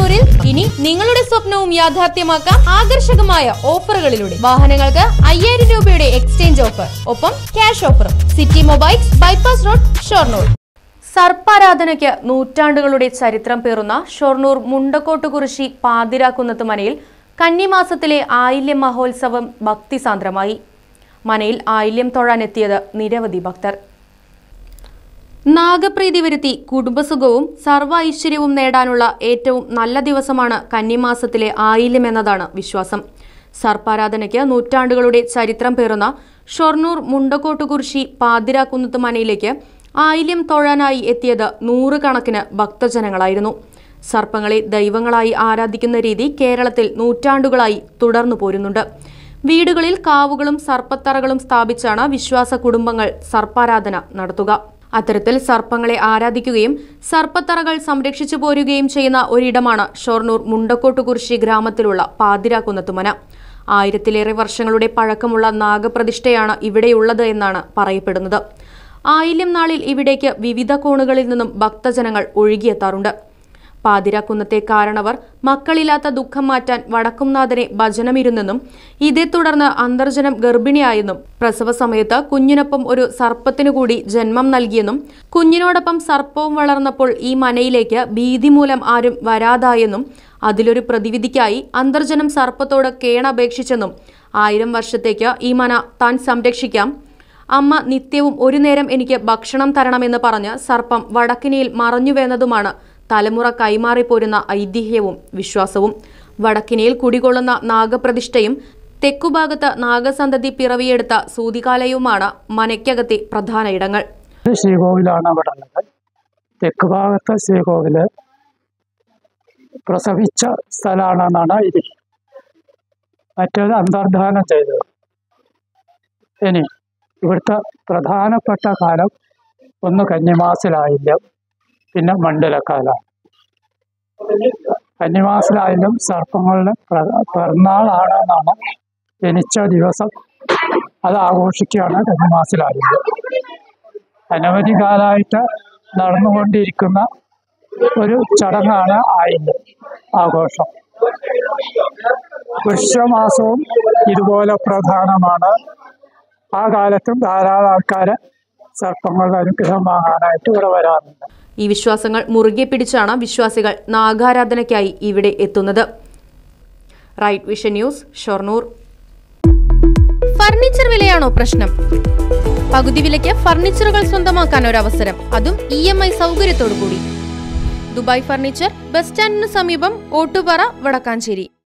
ഷൊർണൂരിൽ ഇനി നിങ്ങളുടെ സ്വപ്നവും യാഥാർത്ഥ്യമാക്കാം ആകർഷകമായ ഓഫറുകളിലൂടെ. വാഹനങ്ങൾക്ക് 5000 രൂപയുടെ എക്സ്ചേഞ്ച് ഓഫർ, ഒപ്പം ക്യാഷ് ഓഫറും. City mobiles, bypass road, Shoranur. സർപ്പാരാധനയ്ക്ക് നൂറ്റാണ്ടുകളുടെ ചരിത്രം പേറുന്ന ഷൊർണൂർ മുണ്ടക്കോട്ടുകുറിശി പാതിരാക്കുന്നത്ത് മനയിൽ കന്നിമാസത്തിലെ ആയില്യം മഹോത്സവം ഭക്തിസാന്ദ്രമായി. മനയിൽ ആയില്യം തൊഴാനെത്തിയത് നിരവധി ഭക്തർ. നാഗപ്രീതി വരുത്തി കുടുംബസുഖവും സർവ്വ ഐശ്വര്യവും നേടാനുള്ള ഏറ്റവും നല്ല ദിവസമാണ് കന്നിമാസത്തിലെ ആയില്യം എന്നതാണ് വിശ്വാസം. സർപ്പാരാധനയ്ക്ക് നൂറ്റാണ്ടുകളുടെ ചരിത്രം പേറുന്ന ഷൊർണൂർ മുണ്ടക്കോട്ടുകുറിശി പാതിരാക്കുന്നത്ത് മനയിലേക്ക് ആയില്യം തൊഴാനായി എത്തിയത് 100 കണക്കിന് ഭക്തജനങ്ങളായിരുന്നു. സർപ്പങ്ങളെ ദൈവങ്ങളായി ആരാധിക്കുന്ന രീതി കേരളത്തിൽ നൂറ്റാണ്ടുകളായി തുടർന്നു പോരുന്നുണ്ട്. വീടുകളിൽ കാവുകളും സർപ്പത്തറകളും സ്ഥാപിച്ചാണ് വിശ്വാസ കുടുംബങ്ങൾ സർപ്പാരാധന നടത്തുക. അത്തരത്തിൽ സർപ്പങ്ങളെ ആരാധിക്കുകയും സർപ്പത്തറകൾ സംരക്ഷിച്ചു പോരുകയും ചെയ്യുന്ന ഒരിടമാണ് ഷൊർണൂർ മുണ്ടക്കോട്ടുകുറിശി ഗ്രാമത്തിലുള്ള പാതിരാക്കുന്നത്ത് മന. 1000-ലേറെ വർഷങ്ങളുടെ പഴക്കമുള്ള നാഗപ്രതിഷ്ഠയാണ് ഇവിടെയുള്ളത് എന്നാണ് പറയപ്പെടുന്നത്. ആയില്യം നാളിൽ ഇവിടേക്ക് വിവിധ കോണുകളിൽ നിന്നും ഭക്തജനങ്ങൾ ഒഴുകിയെത്താറുണ്ട്. പാതിരാക്കുന്നത്തെ കാരണവർ മക്കളില്ലാത്ത ദുഃഖം മാറ്റാൻ വടക്കുംനാഥനെ ഭജനമിരുന്നെന്നും ഇതേ തുടർന്ന് അന്തർജനം ഗർഭിണിയായെന്നും പ്രസവ സമയത്ത് കുഞ്ഞിനൊപ്പം ഒരു സർപ്പത്തിനു കൂടി ജന്മം നൽകിയെന്നും കുഞ്ഞിനോടൊപ്പം സർപ്പവും വളർന്നപ്പോൾ ഈ മനയിലേക്ക് ഭീതി മൂലം ആരും വരാതായെന്നും അതിലൊരു പ്രതിവിധിക്കായി അന്തർജനം സർപ്പത്തോട് കേണപേക്ഷിച്ചെന്നും 1000 വർഷത്തേക്ക് ഈ മന താൻ സംരക്ഷിക്കാം, അമ്മ നിത്യവും ഒരു നേരം എനിക്ക് ഭക്ഷണം തരണമെന്ന് പറഞ്ഞ് സർപ്പം വടക്കിനിയിൽ മറഞ്ഞുവെന്നതുമാണ് തലമുറ കൈമാറിപ്പോരുന്ന ഐതിഹ്യവും വിശ്വാസവും. വടക്കിനിയിൽ കുടികൊള്ളുന്ന നാഗപ്രതിഷ്ഠയും തെക്കുഭാഗത്ത് നാഗസന്തതി പിറവിയെടുത്ത സൂതികാലയുമാണ് മനയ്ക്കകത്തെ പ്രധാന ഇടങ്ങൾ. ശ്രീകോവിലാണ് അവിടെ ഉള്ളത്. തെക്കുഭാഗത്തെ ശ്രീകോവില് പ്രസവിച്ച സ്ഥലമാണെന്നാണ് ഇത്. മറ്റേത് അന്തർധാനം ചെയ്തത്. ഇനി ഇവിടുത്തെ പ്രധാനപ്പെട്ട കാലം ഒന്ന് കന്നിമാസത്തിലായില്യം, പിന്നെ മണ്ഡലക്കാലം. കന്നിമാസത്തിലായാലും സർപ്പങ്ങളുടെ പിറന്നാളാണെന്നാണ്. ജനിച്ച ദിവസം അത് ആഘോഷിക്കുകയാണ് കന്നിമാസത്തിലായില്യം. അനവധി കാലമായിട്ട് നടന്നുകൊണ്ടിരിക്കുന്ന ഒരു ചടങ്ങാണ് ആയില്യം ആഘോഷം. വൃക്ഷമാസവും ഇതുപോലെ പ്രധാനമാണ്. ആ കാലത്തും ധാരാളം ആൾക്കാർ സർപ്പങ്ങളുടെ അനുഗ്രഹം വാങ്ങാനായിട്ട് ഇവിടെ വരാറുണ്ട്. ഈ വിശ്വാസങ്ങൾ മുറുകെ പിടിച്ചാണ് വിശ്വാസികൾ നാഗാരാധനയ്ക്കായി ഇവിടെ എത്തുന്നത്. Right vision news, Shoranur. Furniture വിലയാണോ പ്രശ്നം? പകുതി വിലയ്ക്ക് ഫർണിച്ചറുകൾ സ്വന്തമാക്കാൻ ഒരവസരം, അതും EMI സൗകര്യത്തോടു കൂടി. ദുബായ് ഫർണിച്ചർ, ബസ് സ്റ്റാൻഡിന് സമീപം, ഓട്ടുപാറ, വടക്കാഞ്ചേരി.